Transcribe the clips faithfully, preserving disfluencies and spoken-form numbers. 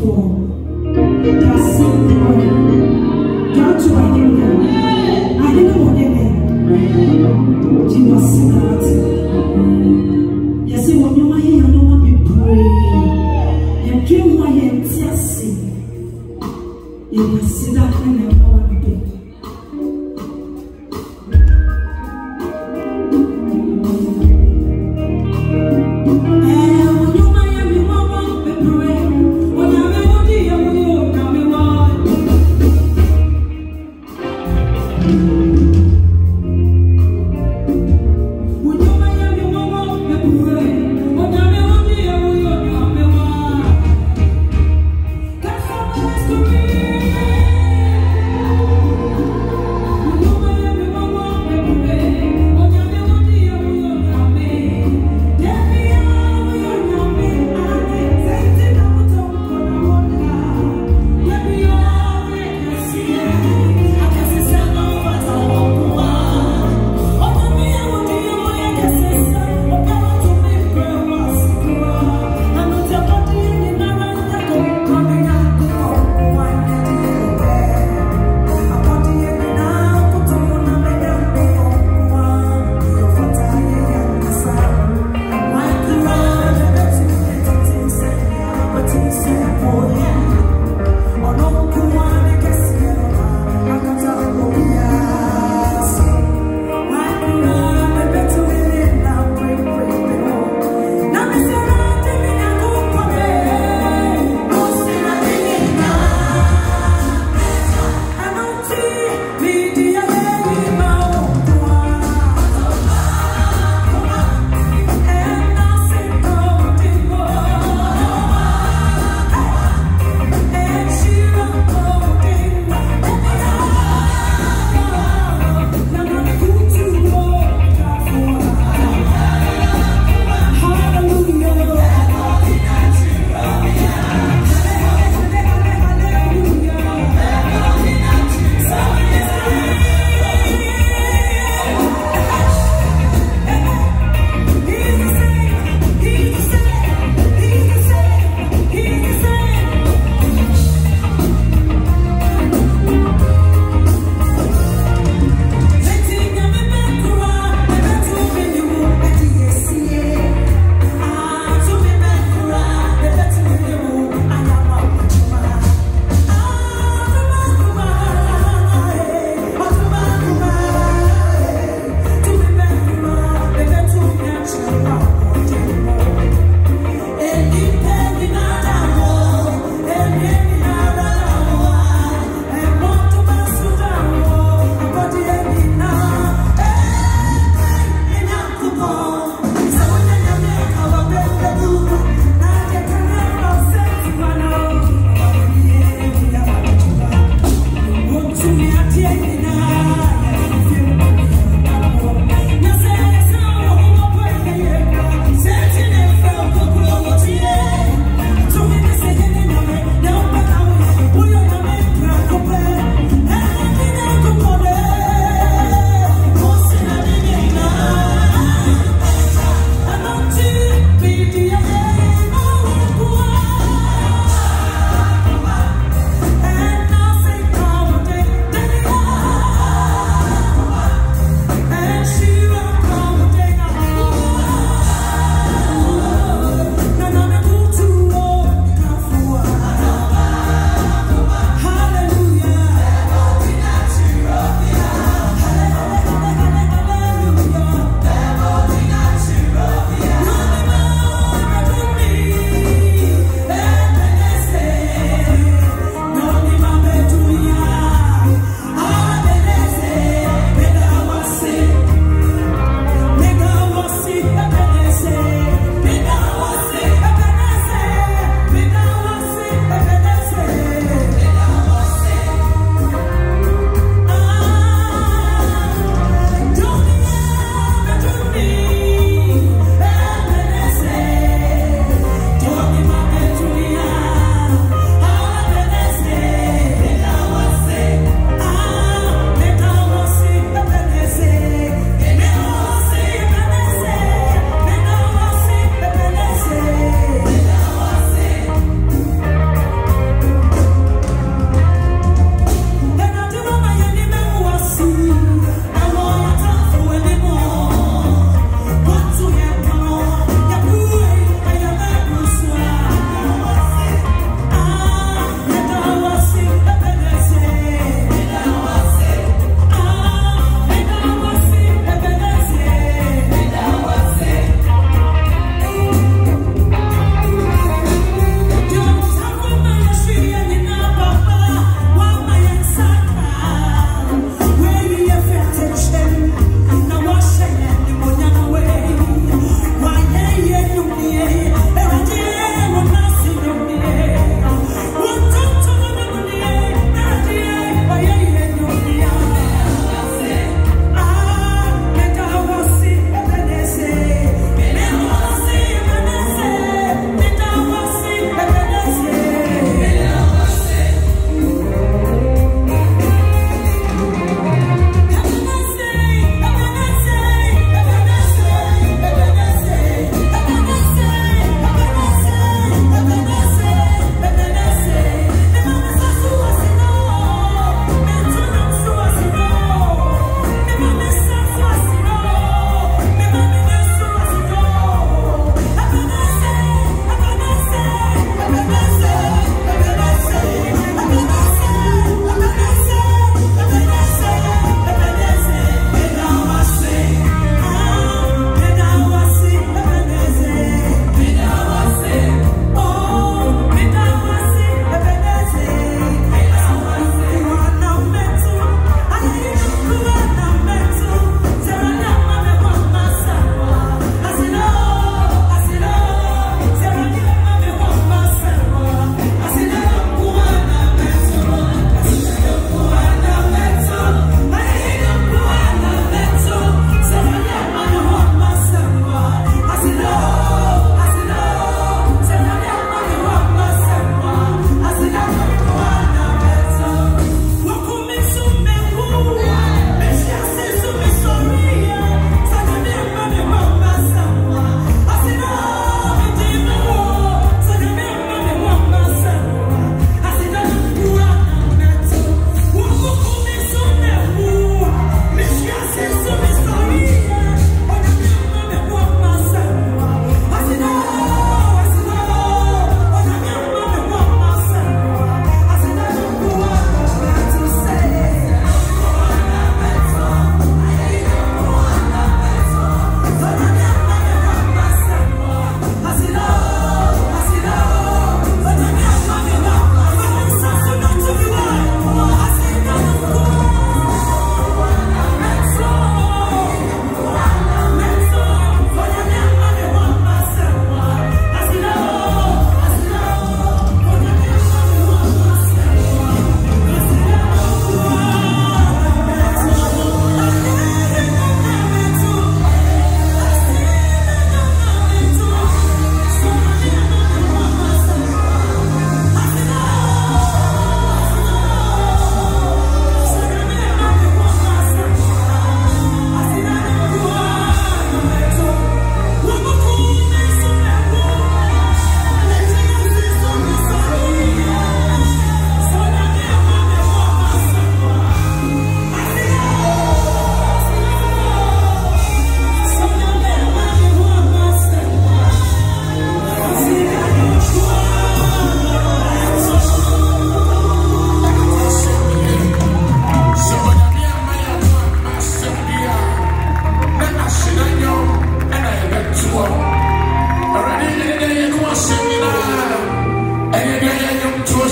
That's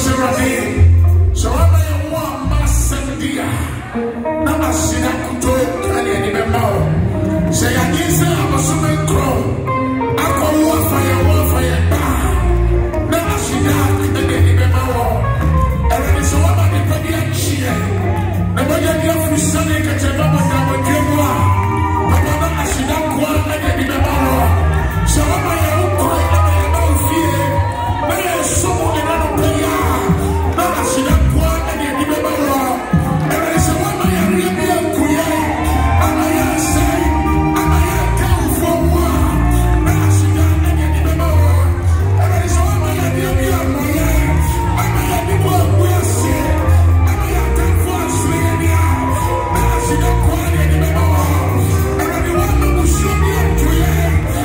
say Rami. So I'm a one master dear. I'm a sinner to and any say I didn't say I'm a swimming crow. I call war fire, war fire. Never see that and any member. And it's all about the body and cheer. Nobody have to send it at a moment. I'm a dreamer. But I'm not a sinner and any member. So I'm a young boy. I'm a fear. I am someone in a prayer. Not a sinner and any member. And it's a woman I really am queer. I'm a young say. I'm a young girl for war. Not a sinner and any member. And it's a woman I really am queer. I'm a young boy. I'm a young girl for Australia. Not a sinner and any member. And I'm the one who should be a queer.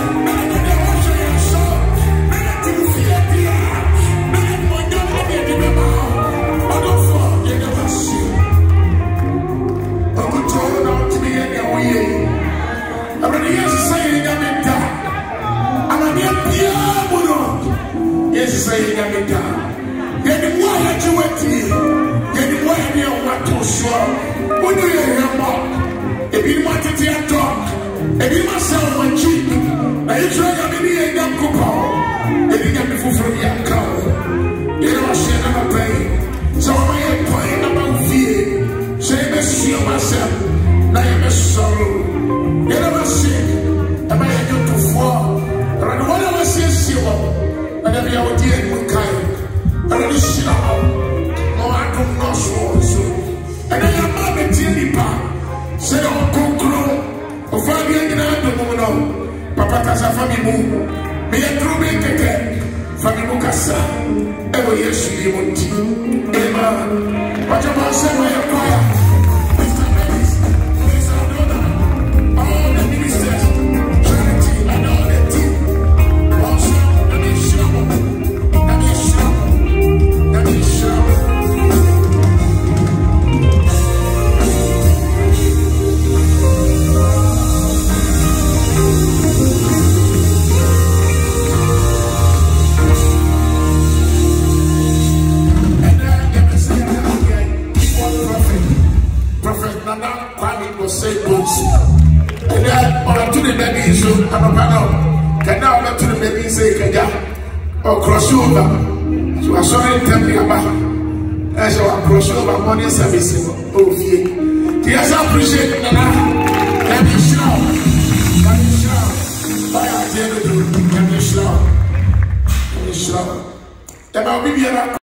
Saying that it down. Get the one that you went to, get the one you want to show. What do you hear about? If you want to take talk, if you must sell one cheap, now you try to be a young couple. If you get me from your car, you know, I share never pay. So I am playing about fear. Say, I see myself, now I am sorrow. You never see, am I a young to fall? And what I was saying, and then we are dealing with kind. And then she now, no, I don't know so. And then your mother tell me, say, oh, go grow. Or five years in the moon, Papa Casa family move. Me a true big again. Family Mukasa. Every year she won't. Amen. What about say, my choir? Mister Bernice, Mister Donna, all the ministers, charity, and all the team. Say books. And then on to the baby so I'm a panel. Can now let to the baby say Kaja or cross over. So I saw him tell me about as I cross over money service. Oh, yes, I appreciate it. Can you shout? Can you shout? Why I tell you, can you shout? Can you shout? And I'll be here.